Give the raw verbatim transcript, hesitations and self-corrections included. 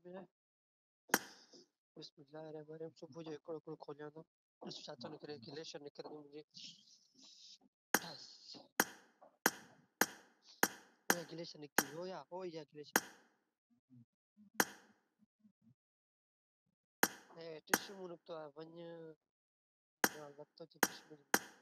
bismillah. Bismillahirrahmanirrahim. Subuh जो एकड़ एकड़ खो जाना इस चाहता नहीं करे गिलेशन नहीं कर मुझे ओ या गिलेशन निकली हो या हो या गिलेशन eh टिश्यू मुनुक तो वन्य ना लगता है टिश्यू